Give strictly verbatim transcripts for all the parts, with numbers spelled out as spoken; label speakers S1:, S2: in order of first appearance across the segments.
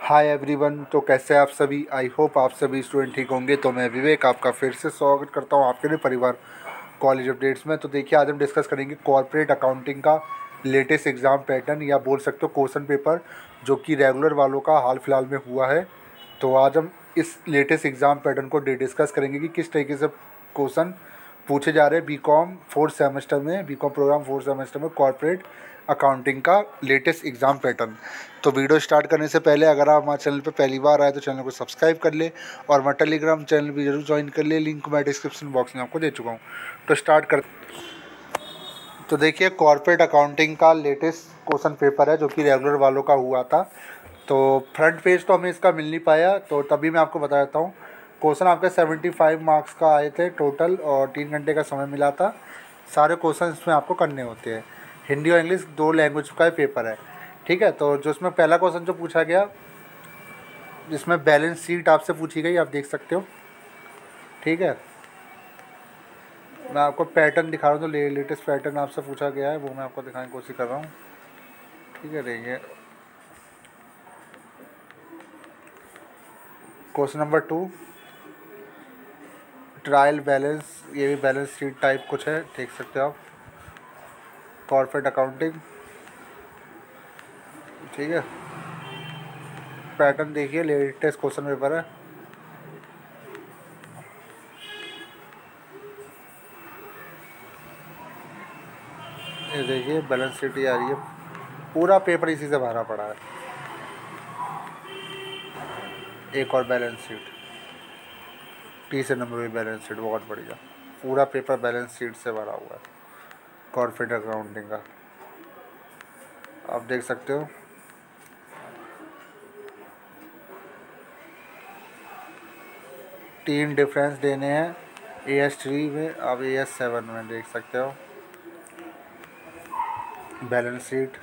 S1: Hi everyone, तो कैसे आप सभी। आई होप आप सभी स्टूडेंट ठीक होंगे। तो मैं विवेक आपका फिर से स्वागत करता हूं आपके लिए परिवार कॉलेज अपडेट्स में। तो देखिए, आज हम डिस्कस करेंगे कॉर्पोरेट अकाउंटिंग का लेटेस्ट एग्ज़ाम पैटर्न, या बोल सकते हो क्वेश्चन पेपर, जो कि रेगुलर वालों का हाल फिलहाल में हुआ है। तो आज हम इस लेटेस्ट एग्ज़ाम पैटर्न को डिस्कस करेंगे कि किस तरीके से क्वेश्चन पूछे जा रहे हैं बी कॉम फोर्थ सेमेस्टर में, B com program fourth semester में कॉर्पोरेट अकाउंटिंग का लेटेस्ट एग्ज़ाम पैटर्न। तो वीडियो स्टार्ट करने से पहले अगर आप हमारे चैनल पर पहली बार आए तो चैनल को सब्सक्राइब कर ले, और हमारा टेलीग्राम चैनल भी जरूर ज्वाइन कर ले, लिंक मैं डिस्क्रिप्शन बॉक्स में आपको दे चुका हूँ। तो स्टार्ट कर तो देखिए, कॉर्पोरेट अकाउंटिंग का लेटेस्ट क्वेश्चन पेपर है जो कि रेगुलर वालों का हुआ था। तो फ्रंट पेज तो हमें इसका मिल नहीं पाया, तो तभी मैं आपको बता देता हूँ। क्वेश्चन आपके सेवेंटी फाइव मार्क्स का आए थे टोटल, और तीन घंटे का समय मिला था। सारे क्वेश्चन इसमें आपको करने होते हैं। हिंदी और इंग्लिश दो लैंग्वेज का पेपर है, ठीक है। तो जो इसमें पहला क्वेश्चन जो पूछा गया, जिसमें बैलेंस शीट आपसे पूछी गई, आप देख सकते हो, ठीक है। मैं आपको पैटर्न दिखा रहा हूँ, तो ले, लेटेस्ट पैटर्न आपसे पूछा गया है, वो मैं आपको दिखाने की कोशिश कर रहा हूँ, ठीक है। देखिए, question number two, trial balance, ये भी बैलेंस शीट टाइप कुछ है, देख सकते हो आप। कॉर्पोरेट अकाउंटिंग, ठीक है। पैटर्न देखिए, लेटेस्ट क्वेश्चन पेपर है। ये देखिए, बैलेंस शीट ये आ रही है, पूरा पेपर इसी से भरा पड़ा है। एक और बैलेंस शीट, तीसरे नंबर पे बैलेंस शीट, बहुत बढ़िया। पूरा पेपर बैलेंस शीट से भरा हुआ है कॉर्पोरेट अकाउंटिंग का, आप देख सकते हो। तीन डिफरेंस देने हैं, ए एस थ्री में, अब ए एस सेवन में, देख सकते हो। बैलेंस शीट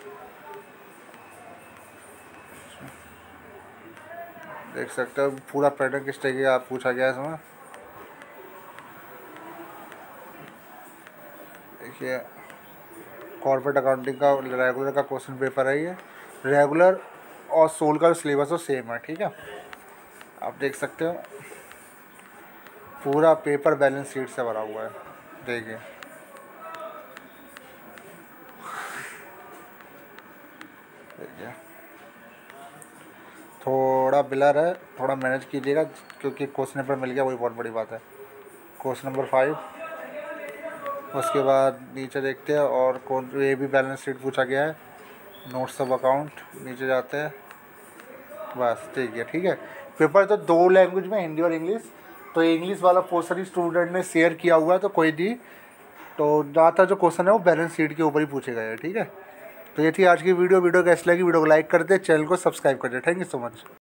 S1: देख सकते हो, पूरा पैटर्न किस तरीके का पूछा गया है इसमें। देखिए, कॉर्पोरेट अकाउंटिंग का रेगुलर का क्वेश्चन पेपर है ये। रेगुलर और सोल का सिलेबस तो सेम है, ठीक है। आप देख सकते हो, पूरा पेपर बैलेंस शीट से भरा हुआ है। देखिए, देखिए थोड़ा ब्लर है, थोड़ा मैनेज कीजिएगा, क्योंकि क्वेश्चन पेपर मिल गया, वही बहुत बड़ी बात है। क्वेश्चन नंबर फाइव, उसके बाद नीचे देखते हैं, और कौन, ये भी बैलेंस शीट पूछा गया है। नोट्स ऑफ अकाउंट, नीचे जाते हैं, बस ठीक है, ठीक है। पेपर तो दो लैंग्वेज में, हिंदी और इंग्लिश। तो इंग्लिश वाला पोर्शन स्टूडेंट ने शेयर किया हुआ है, तो कोई दी, तो ज़्यादातर जो क्वेश्चन है वो बैलेंस शीट के ऊपर ही पूछे गए हैं, ठीक है। तो ये थी आज की वीडियो। वीडियो कैसी लगी, वीडियो को लाइक कर दे, चैनल को सब्सक्राइब कर दे। Thank you so much.